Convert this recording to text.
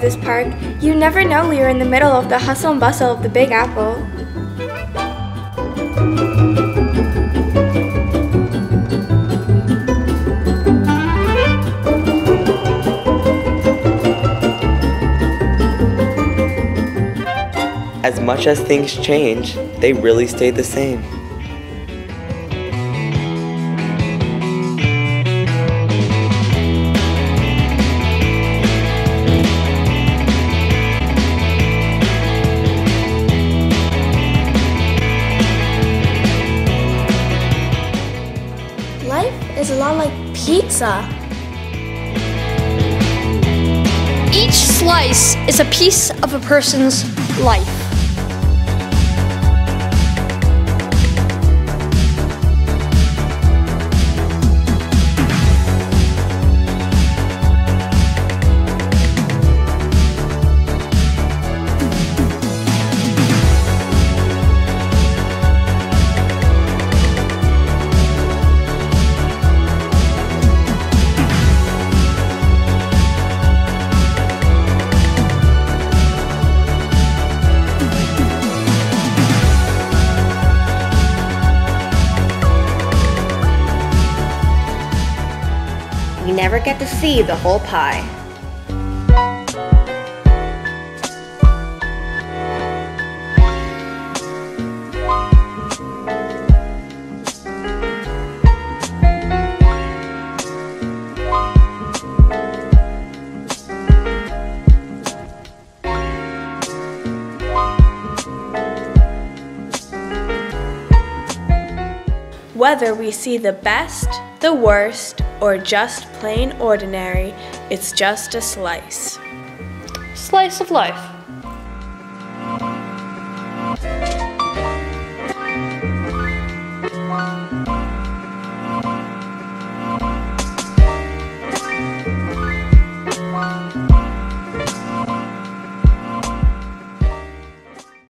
this park, you never know you're in the middle of the hustle and bustle of the Big Apple. As much as things change, they really stay the same. Life is a lot like pizza. Each slice is a piece of a person's life. You never get to see the whole pie. Whether we see the best, the worst, or just plain ordinary, it's just a slice. Slice of life.